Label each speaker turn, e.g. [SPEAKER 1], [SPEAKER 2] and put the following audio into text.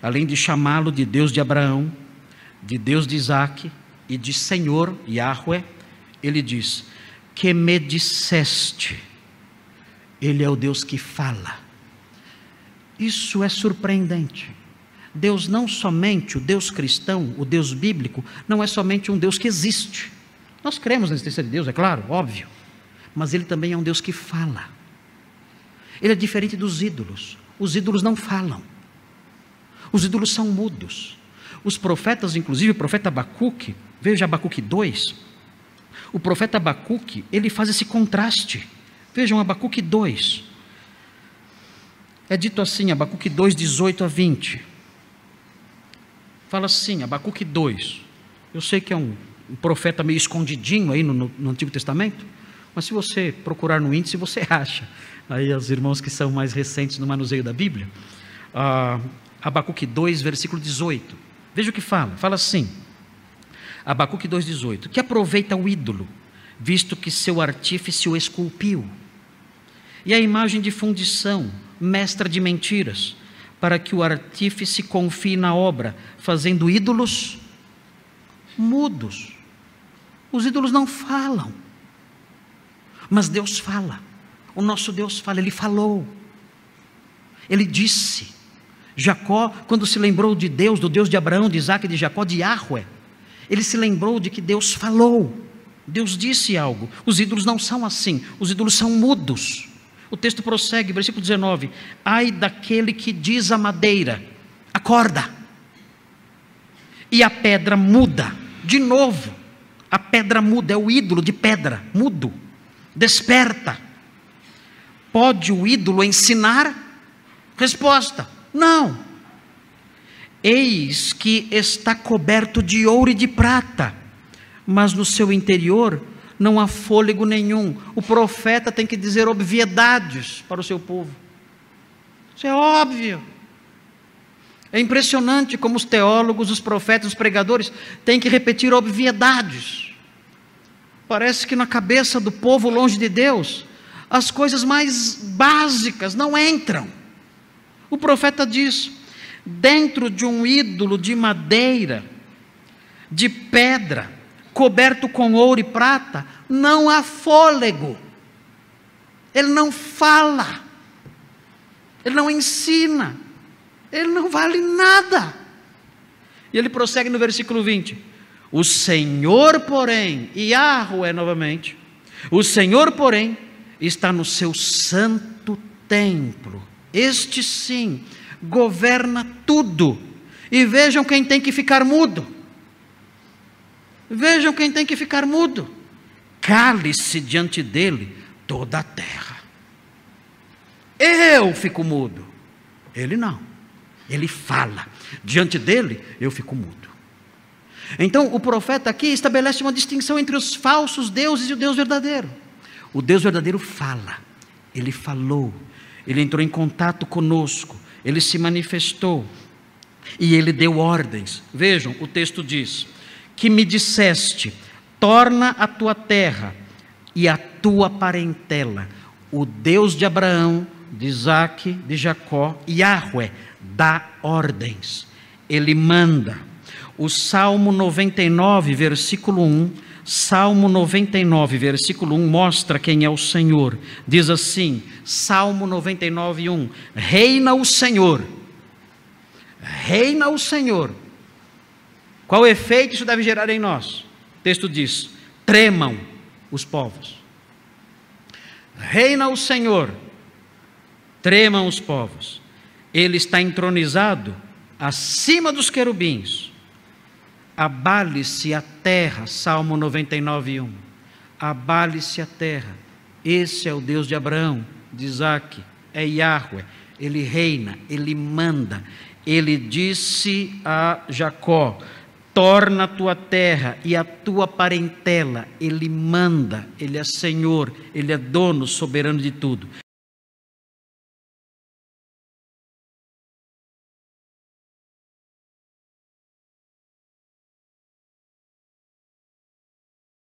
[SPEAKER 1] além de chamá-lo de Deus de Abraão, de Deus de Isaque e de Senhor, Yahweh, ele diz: que me disseste. Ele é o Deus que fala. Isso é surpreendente. Deus não somente, o Deus cristão, o Deus bíblico, não é somente um Deus que existe. Nós cremos na existência de Deus, é claro, óbvio. Mas Ele também é um Deus que fala. Ele é diferente dos ídolos. Os ídolos não falam. Os ídolos são mudos. Os profetas, inclusive o profeta Abacuque, veja Abacuque 2. O profeta Abacuque, ele faz esse contraste. Vejam Abacuque 2. É dito assim, Abacuque 2, 18 a 20. Fala assim, Abacuque 2. Eu sei que é um profeta meio escondidinho aí no Antigo Testamento, mas se você procurar no índice, você acha. Aí os irmãos que são mais recentes no manuseio da Bíblia. Abacuque 2, versículo 18. Veja o que fala. Fala assim, Abacuque 2, 18. Que aproveita o ídolo, visto que seu artífice o esculpiu, e a imagem de fundição, mestra de mentiras, para que o artífice confie na obra, fazendo ídolos mudos. Os ídolos não falam, mas Deus fala. O nosso Deus fala, Ele falou, Ele disse. Jacó, quando se lembrou de Deus, do Deus de Abraão, de Isaque e de Jacó, de Yahweh, ele se lembrou de que Deus falou, Deus disse algo. Os ídolos não são assim, os ídolos são mudos. O texto prossegue, versículo 19: ai daquele que diz à madeira, acorda, e a pedra muda. De novo, a pedra muda, é o ídolo de pedra, mudo, desperta. Pode o ídolo ensinar? Resposta: não. Eis que está coberto de ouro e de prata, mas no seu interior não há fôlego nenhum. O profeta tem que dizer obviedades para o seu povo. Isso é óbvio. É impressionante como os teólogos, os profetas, os pregadores têm que repetir obviedades. Parece que na cabeça do povo longe de Deus, as coisas mais básicas não entram. O profeta diz: dentro de um ídolo de madeira, de pedra, coberto com ouro e prata, não há fôlego. Ele não fala, ele não ensina, ele não vale nada. E ele prossegue no versículo 20: o Senhor, porém, e Yahweh novamente, o Senhor, porém, está no seu santo templo. Este sim governa tudo. E vejam quem tem que ficar mudo. Vejam quem tem que ficar mudo. Cale-se diante dele toda a terra. Eu fico mudo. Ele não. Ele fala. Diante dele eu fico mudo. Então o profeta aqui estabelece uma distinção entre os falsos deuses e o Deus verdadeiro. O Deus verdadeiro fala. Ele falou. Ele entrou em contato conosco. Ele se manifestou. E ele deu ordens. Vejam, o texto diz: que me disseste, torna a tua terra e a tua parentela. O Deus de Abraão, de Isaque, de Jacó, Yahweh, dá ordens. Ele manda. O Salmo 99, versículo 1, Salmo 99, versículo 1, mostra quem é o Senhor. Diz assim, Salmo 99, 1, reina o Senhor. Reina o Senhor. Qual efeito isso deve gerar em nós? O texto diz: tremam os povos. Reina o Senhor, tremam os povos. Ele está entronizado acima dos querubins. Abale-se a terra, Salmo 99, 1. Abale-se a terra. Esse é o Deus de Abraão, de Isaque, é Yahweh. Ele reina, ele manda. Ele disse a Jacó: torna a tua terra e a tua parentela. Ele manda, ele é Senhor, ele é dono, soberano de tudo.